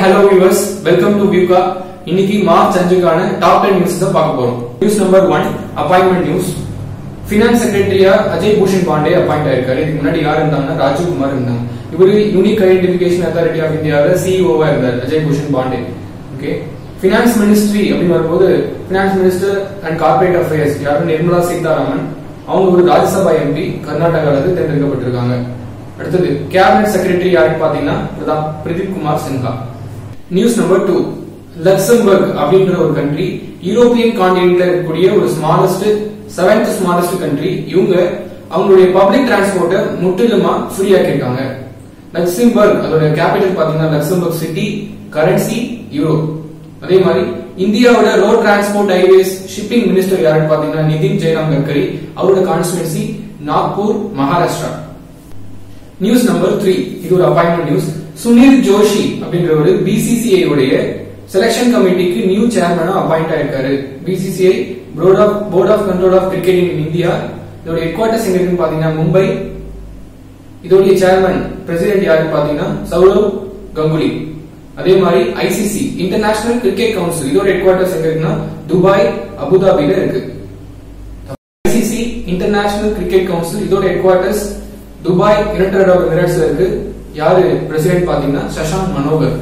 hello viewers, welcome to Viewka. இன்னைக்கு March 5க்கான top 10 news தான் பார்க்க போறோம். News number 1 appointment news. Finance செக்ரட்டரியா அஜய் பூஷன் பாண்டே அப்பாயிண்ட் ஆயிருக்காரு. இதுக்கு முன்னாடி யார் இருந்தாங்கன்னா ராஜீவ் குமார் இருந்தாங்க. இவரு யூனிக் ஐடென்டிஃபிகேஷன் அத்தாரிட்டி ஆஃப் இந்தியாவோட சிஇஓவா இருந்தார் Ajay Bhushan Pandey. Okay, finance ministry அப்படின்னு வரும்போது finance minister and corporate affairs யாரும் நிர்மலா சீதாராமன், அவங்க ஒரு ராஜ்யசபா எம்பி கர்நாடகால இருந்து தேர்ந்தெடுக்கப்பட்டிருக்காங்க. அடுத்தது கேபினட் செக்ரட்டரி யாருன்னு பாத்தீங்கன்னா Pradeep Kumar Sinha. News number 2 Luxembourg அப்படின்ற ஒரு கண்ட்ரி யூரோப்பியன் கான்டினென்ட்ல இருக்கக்கூடிய ஒரு செவன்த் ஸ்மாலஸ்ட் கண்ட்ரி. இவங்க அவங்களுடைய பப்ளிக் டிரான்ஸ்போர்ட்டை முற்றிலுமா ஃப்ரீ ஆக்கியிருக்காங்க. லக்சம்பர்க் அதோட கேபிட்டல் பாத்தீங்கன்னா லக்சம்பர்க் சிட்டி, கரன்சி யூரோ. அதே மாதிரி இந்தியாவோட road transport highways shipping minister யாருன்னு பாத்தீங்கன்னா நிதின் ஜெயராம் கட்கரி, அவரோட constituency Nagpur, Maharashtra. News number 3 இது ஒரு அப்பாயின்ட்மென்ட் நியூஸ். சுனில் ஜோஷி அப்படின்றவர் பிசிசிஐ உடைய செலக்ஷன் கமிட்டிக்கு நியூ சேர்மனா அப்பாயிண்ட் ஆயிருக்காரு. BCCI board of control of cricketing in India. இதோட ஹெட் குவார்டர்ஸ் எங்க இருக்குன்னு பாத்தீங்கன்னா மும்பை. இதோடைய சேர்மன் பிரசிடென்ட் யாருன்னு பாத்தீங்கன்னா சௌரவ் கங்குலி. அதே மாதிரி ஐசிசி இன்டர்நேஷனல் கிரிக்கெட் கவுன்சில் இதோட ஹெட் குவார்டர்ஸ் எங்க இருக்குன்னா துபாய், அபுதாபில இருக்கு. ஐசிசி இன்டர்நேஷனல் கிரிக்கெட் கவுன்சில் இதோட headquarters Dubai, United Arab எமிரேட்ஸ்ல இருக்கு. யாரு பிரசிடென்ட் பாத்தீங்கன்னா Shashank Manohar.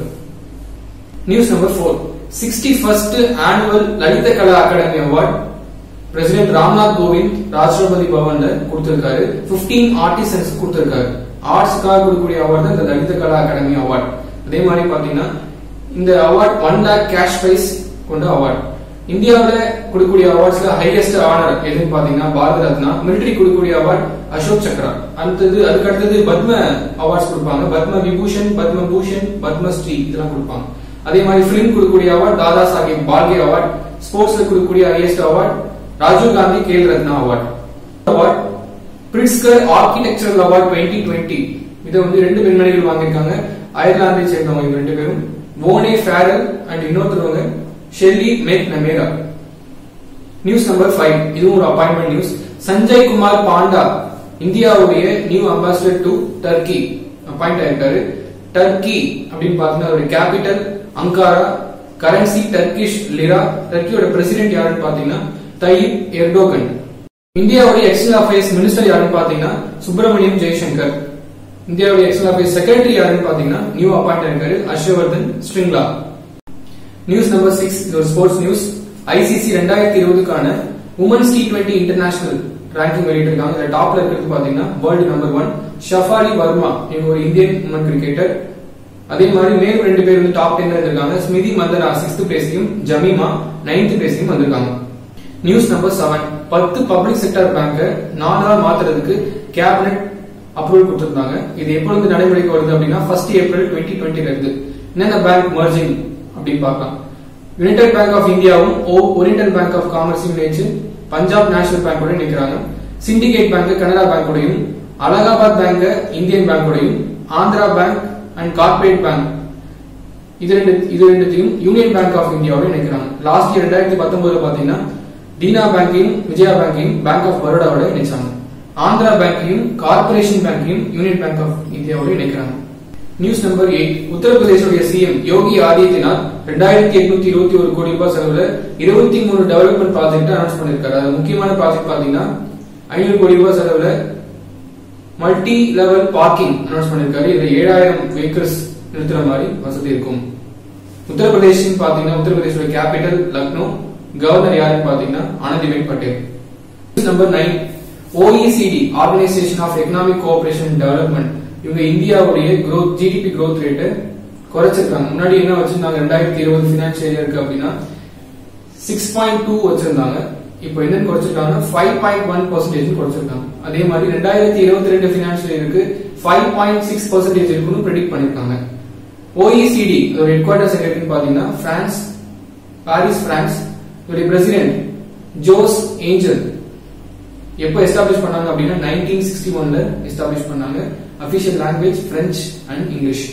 News number 4 61st annual Lalit Kala academy award president Ramnath Kovind Rashtrapati பவன்ல கொடுத்திருக்காரு. 15 ஆர்டிசன்ஸ் கொடுத்திருக்காரு. ஆர்ட்ஸ்க்காக கொடுக்கக்கூடிய அவார்ட் தான் இந்த லலித கலா அகாடமி அவார்ட். அதே மாதிரி பாத்தீங்கன்னா இந்த அவார்ட் 1 lakh கேஷ் பிரைஸ் கொண்ட அவார்ட். இந்தியாவில கொடுக்கக்கூடிய அவார்ட்ஸ்ல ஹையஸ்ட் ஆனர் எதுன்னு பாத்தீங்கன்னா பாரத ரத்னா. மிலிட்டரி கொடுக்கக்கூடிய அவார்ட் அசோக் சக்ரா. அதுக்கு அடுத்தது பத்ம அவார்ட்ஸ் கொடுப்பாங்க. பத்ம விபூஷன், பத்ம பூஷன், பத்மஸ்ரீ இதெல்லாம் கொடுப்பாங்க. அதே மாதிரி பிலிம் கொடுக்கக்கூடிய அவார்ட் தாதா சாஹேப் பால்கே அவார்ட். ஸ்போர்ட்ஸ்ல கொடுக்கக்கூடிய highest award Rajiv Gandhi Khel Ratna award. Pritzker architectural award 2020 இதை வந்து 2 பெண்மணிகள் வாங்கியிருக்காங்க. அயர்லாந்தை சேர்ந்தவங்க இவங்க 2 பேரும். வோனே ஃபேரல் அண்ட் இன்னொருத்தவங்க Shelley McNamara. News number 5 இதுவும் ஒரு அப்பாயின்ட்மென்ட் நியூஸ். சஞ்சய் குமார் பாண்டா இந்தியாவுடைய new ambassador to Turkey appoint ஆயிருக்காரு. டர்க்கி அப்படின்னு பாத்தீங்கன்னா ஒரு capital Ankara, currency Turkish lira. டர்க்கியோட பிரசிடென்ட் யாருன்னு பாத்தீங்கன்னா தயிப் எர்டோகன். இந்தியாவுடைய எக்ஸ்டர்னல் அஃபேர்ஸ் மினிஸ்டர் யாருன்னு பாத்தீங்கன்னா சுப்பிரமணியம் ஜெய்சங்கர். இந்தியாவுடைய எக்ஸ்டர்னல் அஃபேர்ஸ் செக்ரட்டரி யாருன்னு பாத்தீங்கன்னா நியூ அப்பாயிண்ட் ஆயிருக்காரு ஹர்ஷவர்தன் ஸ்ட்ரிங்லா. நியூஸ் நம்பர் 6 இது ஒரு ஸ்போர்ட்ஸ் நியூஸ். ஐசிசி 2020க்கான உமன்ஸ் T20 இன்டர்நேஷனல் ரேங்கிங் வெளியிட்டிருக்காங்க. இதுல டாப்ல இருக்கிறது பாத்தீங்கன்னா வேர்ல்டு நம்பர் 1 ஷஃபாலி வர்மா, இவங்க ஒரு இந்தியன் உமன் கிரிக்கெட்டர். அதே மாதிரி மேலும் 2 பேர் வந்து டாப் 10ல இருக்காங்க. ஸ்மிதி மந்தனா 6th பிளேஸ்லயும், ஜமீமா 9th பிளேஸ்லயும் வந்திருக்காங்க. News number 7 10 public sector bank 4 மாத்துறதுக்கு கேபினட் அப்ரூவல் கொடுத்திருந்தாங்க. இது எப்பொழுது நடைமுறைக்கு வருது அப்படின்னா 1st ஏப்ரல் 2020 இருந்து. என்னென்ன பேங்க் மர்ஜிங் அப்படின்னு பார்க்கலாம். யுனைடெட் பேங்க் ஆஃப் இந்தியாவும் ஓரியண்டல் பேங்க் ஆஃப் காமர்ஸையும் இணைச்சு பஞ்சாப் நேஷனல் பேங்கோட நிற்கிறாங்க. சிண்டிகேட் பேங்க் கனரா பேங்கோடையும், அலகாபாத் பேங்க் இந்தியன் பேங்கோடையும், Andhra bank and corporate bank இது ரெண்டுத்தையும் யூனியன் பேங்க் ஆஃப் இந்தியாவோட இணைக்கிறாங்க. லாஸ்ட் இயர் 2019 பாத்தீங்கன்னா தீனா பேங்கையும் விஜயா பேங்கையும் பேங்க் ஆஃப் பரோடாவோட இணைச்சாங்க. ஆந்திரா பேங்கையும் கார்பரேஷன் பேங்கையும் யூனியன் பேங்க் ஆஃப் இந்தியாவோட இணைக்கிறாங்க. நியூஸ் நம்பர் 8 உத்தரப்பிரதேசோட சிஎம் யோகி ஆதித்யநாத் 2821 கோடி ரூபாய் செலவுல 23 டெவலப்மெண்ட் ப்ராஜெக்ட் அனௌன்ஸ் பண்ணிருக்காரு. அது முக்கியமான ப்ராஜெக்ட் பாத்தீங்கன்னா 500 கோடி ரூபாய் செலவுல மல்டி லெவல் பார்க்கிங் அனௌன்ஸ் பண்ணிருக்காரு. இதுல 7000 வெஹிக்கிள்ஸ் நிறுத்துற மாதிரி வசதி இருக்கும். உத்தரப்பிரதேஷ் பாத்தீங்கன்னா உத்தரப்பிரதேசோட கேபிட்டல் லக்னோ. கவர்னர் யாருன்னு பாத்தீங்கன்னா Anandiben Patel. News number 9 OECD organisation of economic cooperation and development இவங்க இந்தியாவுடைய ஜிடிபி growth ரேட் குறைச்சிருக்காங்க. முன்னாடி என்ன வச்சிருந்தாங்க 2020 பினான்சியல் இயருக்கு அப்படின்னா 6.2 வச்சிருந்தாங்க. இப்போ என்ன குறைச்சிருக்காங்க 5.1% குறைச்சிருக்காங்க. அதே மாதிரி 2022 பினான்சியல் இயருக்கு 5.6% இருக்குன்னு பிரெடிக்ட் பண்ணிருக்காங்க. OECD இதோட ஹெட் குவார்டர்ஸ் எங்க இருக்குன்னு பாத்தீங்கன்னா பாரிஸ், பிரான்ஸ். இதோட பிரசிடென்ட் ஜோஸ் ஏஞ்சல். எப்போ எஸ்டாப்ளிஷ் பண்ணாங்க அப்படின்னா 1961ல எஸ்டாப்ளிஷ் பண்ணாங்க. Official language French and English.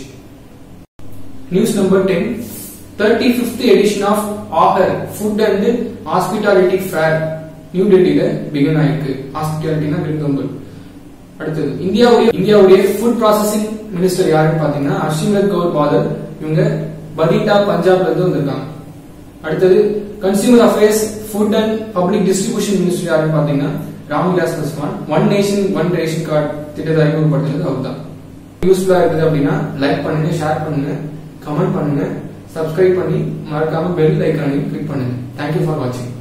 News number 10 35th edition of Aahar food and hospitality fair new டெல்லியில பிகின் ஆயிருக்கு. ஹாஸ்பிட்டாலிட்டினா விருந்தோம்பல். அடுத்தது இந்தியாவுடைய ஃபுட் ப்ராசஸிங் மினிஸ்டர் யாருன்னு பாத்தீங்கன்னா ஹர்சிம்ரத் கௌர் பாதல். இவங்க பதீட்டா பஞ்சாப்ல இருந்து வந்திருக்காங்க. அடுத்தது consumer affairs food and public distribution minister யாருன்னு பாத்தீங்கன்னா Ramvilas Paswan. One nation one ration card திட்டத்தை அறிமுகப்படுத்துறது அவர் தான். யூஸ்ஃபுல்லா இருக்குது அப்படின்னா லைக் பண்ணுங்க, ஷேர் பண்ணுங்க, கமெண்ட் பண்ணுங்க, சப்ஸ்கிரைப் பண்ணி மறக்காம பெல் ஐக்கானையும் கிளிக் பண்ணுங்க. தேங்க்யூ ஃபார் வாட்சிங்.